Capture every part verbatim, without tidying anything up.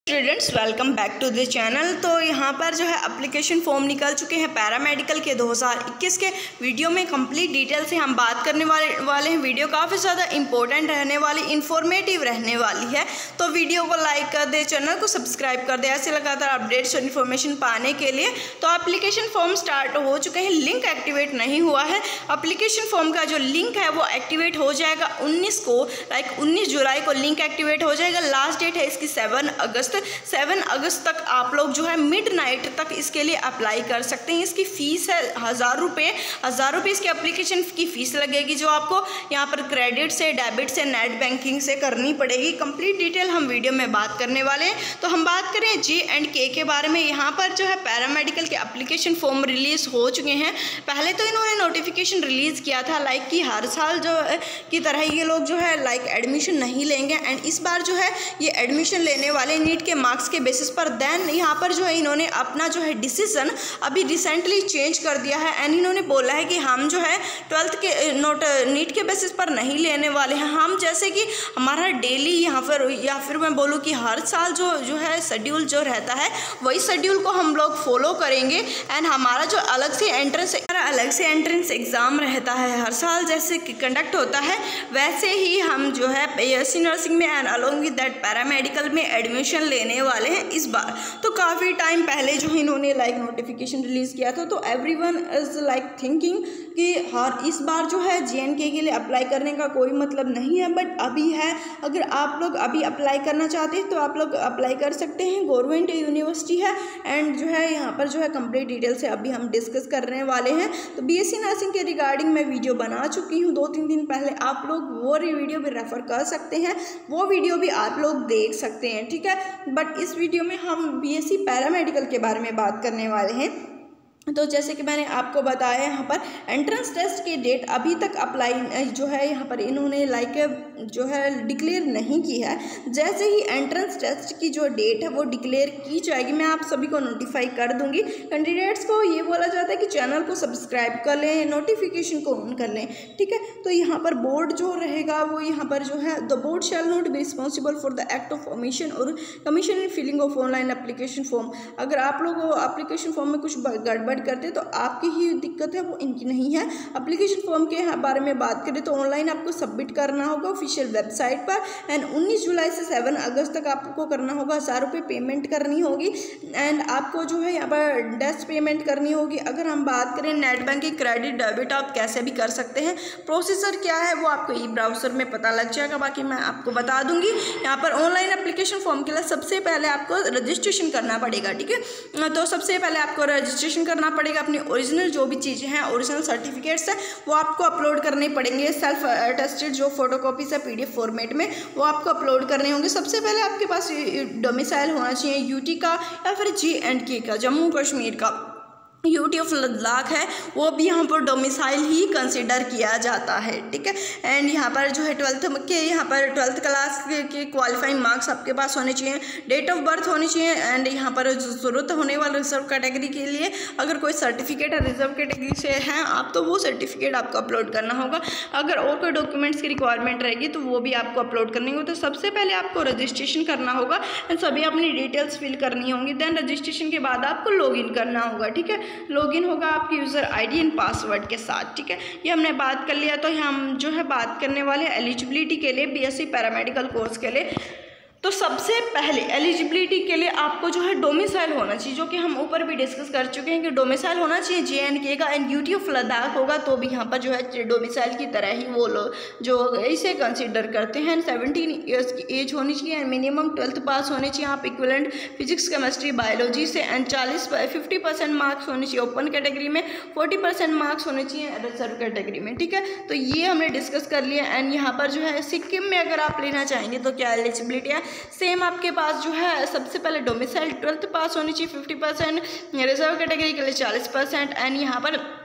Students welcome back to the channel. तो यहाँ पर जो है एप्लीकेशन फॉर्म निकल चुके हैं पैरामेडिकल के दो हज़ार इक्कीस के। वीडियो में कंप्लीट डिटेल से हम बात करने वाले वाले हैं। वीडियो काफ़ी ज़्यादा इंपॉर्टेंट रहने वाली, इंफॉर्मेटिव रहने वाली है। तो वीडियो को लाइक कर दे, चैनल को सब्सक्राइब कर दे ऐसे लगातार अपडेट्स और इन्फॉर्मेशन पाने के लिए। तो एप्लीकेशन फॉर्म स्टार्ट हो चुके हैं, लिंक एक्टिवेट नहीं हुआ है। एप्लीकेशन फॉर्म का जो लिंक है वो एक्टिवेट हो जाएगा उन्नीस को, लाइक उन्नीस जुलाई को लिंक एक्टिवेट हो जाएगा। लास्ट डेट है इसकी सेवन अगस्त। सेवन अगस्त तक आप लोग जो है मिड नाइट तक इसके लिए अप्लाई कर सकते हैं। इसकी फ़ीस है हज़ार रुपये हज़ार रुपये इसकी एप्लीकेशन की फ़ीस लगेगी, जो आपको यहाँ पर क्रेडिट से, डेबिट से, नेट बैंकिंग से करनी पड़ेगी। कंप्लीट डिटेल हम वीडियो में बात करने वाले हैं। तो हम बात करें जे एंड के के बारे में। यहाँ पर जो है पैरामेडिकल के एप्लीकेशन फॉर्म रिलीज़ हो चुके हैं। पहले तो इन्होंने नोटिफिकेशन रिलीज़ किया था लाइक कि हर साल जो की तरह ये लोग जो है लाइक एडमिशन नहीं लेंगे, एंड इस बार जो है ये एडमिशन लेने वाले नीट के मार्क्स के बेसिस पर। देन यहाँ पर जो है इन्होंने अपना जो है डिसीजन अभी रिसेंटली चेंज कर दिया है, एंड इन्होंने बोला है कि हम जो है ट्वेल्थ के नोट नीट के बेसिस पर नहीं लेने वाले हैं। हम जैसे कि हमारा डेली यहाँ पर, या फिर मैं बोलूँ कि हर साल जो जो है शेड्यूल जो रहता है वही शेड्यूल को हम लोग फॉलो करेंगे। एंड हमारा जो अलग से एंट्रेंस अलग से एंट्रेंस एग्ज़ाम रहता है हर साल जैसे कि कंडक्ट होता है, वैसे ही हम जो है बीएससी नर्सिंग में and along with that paramedical में एडमिशन लेने वाले हैं इस बार। तो काफ़ी टाइम पहले जो इन्होंने लाइक नोटिफिकेशन रिलीज़ किया था, तो एवरीवन इज़ लाइक थिंकिंग कि हर इस बार जो है जे एंड के के लिए अप्लाई करने का कोई मतलब नहीं है, बट अभी है। अगर आप लोग अभी अप्लाई करना चाहते हैं तो आप लोग अप्लाई कर सकते हैं। गवर्नमेंट यूनिवर्सिटी है, एंड जो है यहाँ पर जो है कंप्लीट डिटेल से अभी हम डिस्कस करने वाले हैं। तो बीएससी नर्सिंग के रिगार्डिंग मैं वीडियो बना चुकी हूँ दो तीन दिन पहले, आप लोग वो वीडियो भी रेफ़र कर सकते हैं, वो वीडियो भी आप लोग देख सकते हैं, ठीक है। बट इस वीडियो में हम बीएससी पैरामेडिकल के बारे में बात करने वाले हैं। तो जैसे कि मैंने आपको बताया, यहाँ पर एंट्रेंस टेस्ट की डेट अभी तक अप्लाई जो है यहाँ पर इन्होंने लाइक जो है डिक्लेयर नहीं की है। जैसे ही एंट्रेंस टेस्ट की जो डेट है वो डिक्लेयर की जाएगी, मैं आप सभी को नोटिफाई कर दूंगी। कैंडिडेट्स को ये बोला जाता है कि चैनल को सब्सक्राइब कर लें, नोटिफिकेशन को ऑन कर लें, ठीक है। तो यहाँ पर बोर्ड जो रहेगा वो यहाँ पर जो है, the board shall not be responsible for the act of formation और commission in filling of online application form. अगर आप लोग एप्लीकेशन फॉर्म में कुछ गड़बड़ करते तो आपकी ही दिक्कत है, वो इनकी नहीं है। एप्लीकेशन फॉर्म के बारे में बात करें तो ऑनलाइन आपको सबमिट करना होगा ऑफिशियल वेबसाइट पर, एंड उन्नीस जुलाई से सेवन अगस्त तक आपको करना होगा। हज़ार रुपये पेमेंट करनी होगी, एंड आपको जो है यहाँ पर डेस्ट पेमेंट करनी होगी। अगर हम बात करें नेट बैंकिंग, क्रेडिट, डेबिट आप कैसे भी कर सकते हैं। प्रोसीजर क्या है वो आपको ई ब्राउज़र में पता लग जाएगा, बाकी मैं आपको बता दूंगी। यहाँ पर ऑनलाइन एप्लीकेशन फॉर्म के लिए सबसे पहले आपको रजिस्ट्रेशन करना पड़ेगा, ठीक है। तो सबसे पहले आपको रजिस्ट्रेशन करना पड़ेगा। अपनी ओरिजिनल जो भी चीज़ें हैं, ओरिजिनल सर्टिफिकेट्स हैं, वो आपको अपलोड करने पड़ेंगे। सेल्फ अटेस्टेड जो फोटोकॉपीज है पीडीएफ फॉर्मेट में, वो आपको अपलोड करने होंगे। सबसे पहले आपके पास डोमिसाइल होना चाहिए यूटी का या फिर जे एंड के का, जम्मू कश्मीर का। यूटी ऑफ लद्दाख है वो भी यहाँ पर डोमिसाइल ही कंसिडर किया जाता है, ठीक है। एंड यहाँ पर जो है ट्वेल्थ के यहाँ पर ट्वेल्थ क्लास के, के क्वालिफाइंग मार्क्स आपके पास होने चाहिए, डेट ऑफ बर्थ होनी चाहिए, एंड यहाँ पर ज़रूरत होने वाले रिजर्व कैटेगरी के लिए अगर कोई सर्टिफिकेट है रिजर्व कैटेगरी से हैं आप, तो वो सर्टिफिकेट आपको अपलोड करना होगा। अगर और कोई डॉक्यूमेंट्स की रिक्वायरमेंट रहेगी तो वो भी आपको अपलोड करनी होगी। तो सबसे पहले आपको रजिस्ट्रेशन करना होगा, एंड सभी अपनी डिटेल्स फिल करनी होंगी। देन रजिस्ट्रेशन के बाद आपको लॉगिन करना होगा, ठीक है। लॉगिन होगा आपकी यूज़र आईडी एंड पासवर्ड के साथ, ठीक है। ये हमने बात कर लिया। तो हम जो है बात करने वाले एलिजिबिलिटी के लिए बीएससी पैरामेडिकल कोर्स के लिए। तो सबसे पहले एलिजिबिलिटी के लिए आपको जो है डोमिसाइल होना चाहिए, जो कि हम ऊपर भी डिस्कस कर चुके हैं कि डोमिसाइल होना चाहिए जे एंड के का, एंड यूटी ऑफ लद्दाख होगा तो भी यहाँ पर जो है डोमिसाइल की तरह ही वो लोग जो इसे कंसीडर करते हैं। सेवनटीन ईयर्स की एज होनी चाहिए, एंड मिनिमम ट्वेल्थ पास होने चाहिए आप इक्विवेलेंट फिजिक्स, केमिस्ट्री, बायोलॉजी से, एंड चालीस फिफ्टी परसेंट मार्क्स होने चाहिए ओपन कैटेगरी में, फोर्टी परसेंट मार्क्स होने चाहिए रिजर्व कैटेगरी में, ठीक है। तो ये हमने डिस्कस कर लिया। एंड यहाँ पर जो है सिक्किम में अगर आप लेना चाहेंगे तो क्या एलिजिबिलिटी है, सेम आपके पास जो है सबसे पहले डोमिसाइल ट्वेल्थ पास होनी चाहिए फिफ्टी परसेंट, रिजर्व कैटेगरी के लिए चालीस परसेंट, एंड यहाँ पर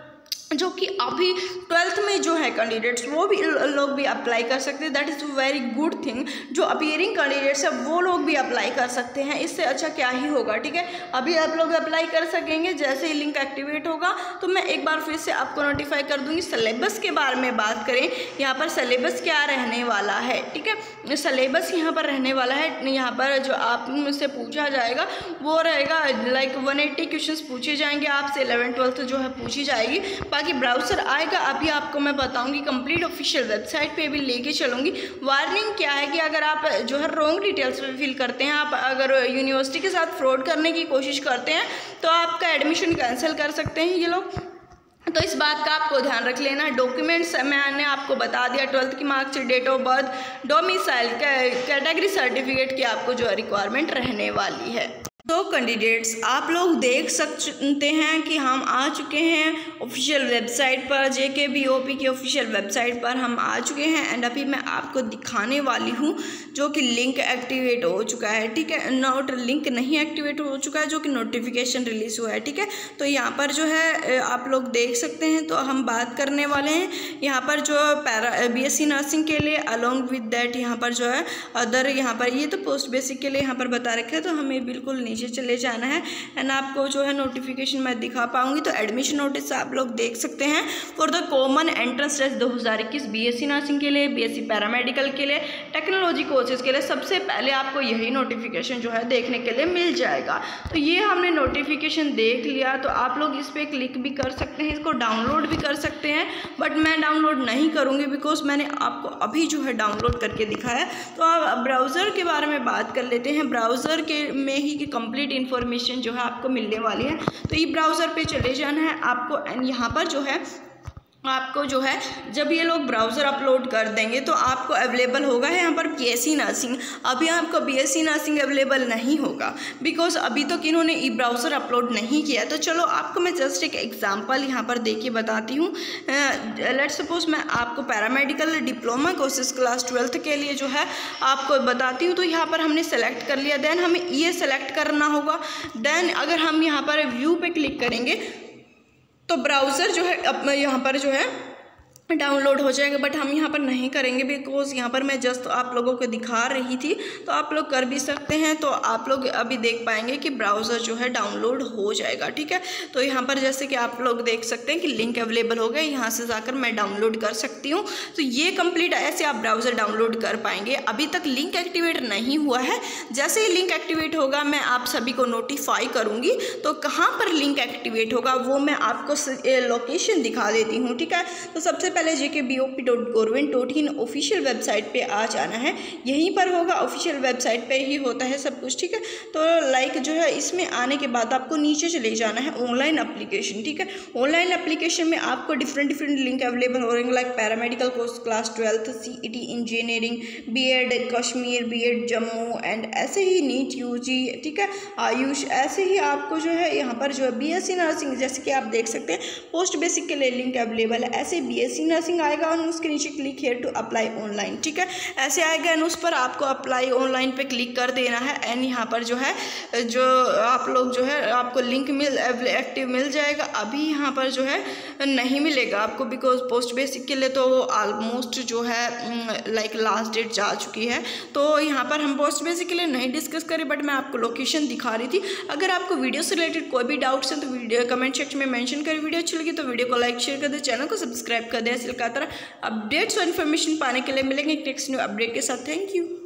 जो कि अभी ट्वेल्थ में जो है कैंडिडेट्स वो भी लोग भी अप्लाई कर सकते हैं। That is very good thing. जो अपीयरिंग कैंडिडेट्स है वो लोग भी अप्लाई कर सकते हैं, इससे अच्छा क्या ही होगा। ठीक है, अभी आप लोग अप्लाई कर सकेंगे। जैसे ही लिंक एक्टिवेट होगा तो मैं एक बार फिर से आपको नोटिफाई कर दूंगी। सिलेबस के बारे में बात करें, यहाँ पर सिलेबस क्या रहने वाला है। ठीक है, सिलेबस यहाँ पर रहने वाला है, यहाँ पर जो आप मुझसे पूछा जाएगा वो रहेगा लाइक वन एट्टी क्वेश्चन पूछे जाएंगे आपसे, इलेवन ट्वेल्थ जो है पूछी जाएगी। बाकी ब्राउज़र आएगा, अभी आपको मैं बताऊंगी कंप्लीट ऑफिशियल वेबसाइट पे भी लेके चलूँगी। वार्निंग क्या है कि अगर आप जो है रॉन्ग डिटेल्स फिल करते हैं, आप अगर यूनिवर्सिटी के साथ फ्रॉड करने की कोशिश करते हैं तो आपका एडमिशन कैंसिल कर सकते हैं ये लोग, तो इस बात का आपको ध्यान रख लेना। डॉक्यूमेंट्स मैंने आपको बता दिया, ट्वेल्थ की marks, date of birth, domicile, category certificate की आपको जो रिक्वायरमेंट रहने वाली है। तो कैंडिडेट्स आप लोग देख सकते हैं कि हम आ चुके हैं ऑफिशियल वेबसाइट पर, जेके बीओपी की ऑफिशियल वेबसाइट पर हम आ चुके हैं। एंड अभी मैं आपको दिखाने वाली हूँ जो कि लिंक एक्टिवेट हो चुका है। ठीक है, नोट लिंक नहीं एक्टिवेट हो चुका है, जो कि नोटिफिकेशन रिलीज़ हुआ है। ठीक है, तो यहाँ पर जो है आप लोग देख सकते हैं। तो हम बात करने वाले हैं यहाँ पर जो पैरा बीएससी नर्सिंग के लिए, अलॉन्ग विद दैट यहाँ पर जो है अदर, यहाँ पर ये तो पोस्ट बेसिक के लिए यहाँ पर बता रखा है, तो हमें बिल्कुल नीचे चले जाना है। एंड आपको जो है नोटिफिकेशन मैं दिखा पाऊंगी। तो एडमिशन नोटिस आप लोग देख सकते हैं for the common entrance test दो हज़ार इक्कीस बीएससी नर्सिंग के लिए, बीएससी पैरामेडिकल के लिए, टेक्नोलॉजी कोर्सेज के लिए सबसे पहले आपको यही नोटिफिकेशन जो है देखने के लिए मिल जाएगा। तो ये हमने नोटिफिकेशन देख लिया, तो आप लोग इस पर क्लिक भी कर सकते हैं, इसको डाउनलोड भी कर सकते हैं, बट मैं डाउनलोड नहीं करूँगी बिकॉज मैंने आपको अभी जो है डाउनलोड करके दिखाया। तो आप ब्राउज़र के बारे में बात कर लेते हैं। ब्राउज़र के में ही कि कंप्लीट इन्फॉर्मेशन जो है आपको मिलने वाली है। तो ई ब्राउज़र पे चले जाना है आपको, एंड यहाँ पर जो है आपको जो है जब ये लोग ब्राउज़र अपलोड कर देंगे तो आपको अवेलेबल होगा यहाँ पर बीएससी नर्सिंग। अभी आपको बीएससी नर्सिंग अवेलेबल नहीं होगा बिकॉज अभी तो इन्होंने ई ब्राउज़र अपलोड नहीं किया। तो चलो आपको मैं जस्ट एक एग्जांपल यहाँ पर दे के बताती हूँ। लेट सपोज मैं आपको paramedical diploma courses class twelfth के लिए जो है आपको बताती हूँ। तो यहाँ पर हमने सेलेक्ट कर लिया, देन हमें ये सेलेक्ट करना होगा। देन अगर हम यहाँ पर व्यू पे क्लिक करेंगे तो ब्राउज़र जो है अब यहाँ पर जो है डाउनलोड हो जाएगा, बट हम यहाँ पर नहीं करेंगे बिकॉज यहाँ पर मैं जस्ट आप लोगों को दिखा रही थी। तो आप लोग कर भी सकते हैं, तो आप लोग अभी देख पाएंगे कि ब्राउज़र जो है डाउनलोड हो जाएगा। ठीक है, तो यहाँ पर जैसे कि आप लोग देख सकते हैं कि लिंक अवेलेबल हो गया, यहाँ से जाकर मैं डाउनलोड कर सकती हूँ। तो ये कंप्लीट ऐसे आप ब्राउज़र डाउनलोड कर पाएंगे। अभी तक लिंक एक्टिवेट नहीं हुआ है, जैसे ही लिंक एक्टिवेट होगा मैं आप सभी को नोटिफाई करूँगी। तो कहाँ पर लिंक एक्टिवेट होगा वो मैं आपको लोकेशन दिखा देती हूँ। ठीक है, तो सबसे पहले JK BOP dot government dot in official website पे आ जाना है। यहीं पर होगा, ऑफिशियल वेबसाइट पे ही होता है सब कुछ। ठीक है, तो लाइक जो है इसमें आने के बाद आपको नीचे चले जाना है ऑनलाइन एप्लीकेशन। ठीक है, ऑनलाइन एप्लीकेशन में आपको डिफरेंट डिफरेंट लिंक अवेलेबल हो रहे हैं, like paramedical course class twelfth, CET engineering, BEd Kashmir, BEd Jammu, and ऐसे ही नीट यूजी, ठीक है, आयुष, ऐसे ही आपको जो है यहाँ पर जो है बीएससी नर्सिंग, जैसे कि आप देख सकते हैं पोस्ट बेसिक के लिए लिंक अवेलेबल है। ऐसे बीएससी नर्सिंग आएगा और उसके नीचे click here to apply online. ठीक है, ऐसे आएगा एंड उस पर आपको अप्लाई ऑनलाइन पे क्लिक कर देना है। एंड यहाँ पर जो है जो आप लोग जो है आपको लिंक मिल एक्टिव मिल जाएगा। अभी यहाँ पर जो है नहीं मिलेगा आपको बिकॉज पोस्ट बेसिक के लिए तो ऑलमोस्ट जो है लाइक लास्ट डेट जा चुकी है। तो यहाँ पर हम पोस्ट बेसिक के लिए नहीं डिस्कस करें, बट मैं आपको लोकेशन दिखा रही थी। अगर आपको वीडियो से रिलेटेड कोई भी डाउट्स हैं तो वीडियो कमेंट सेक्शन में मेंशन करें। वीडियो अच्छी लगी तो वीडियो को लाइक शेयर कर दे, चैनल को सब्सक्राइब कर दे। ऐसे लगातार अपडेट्स और इन्फॉर्मेशन पाने के लिए मिलेंगे नेक्स्ट न्यू अपडेट के साथ। Thank you.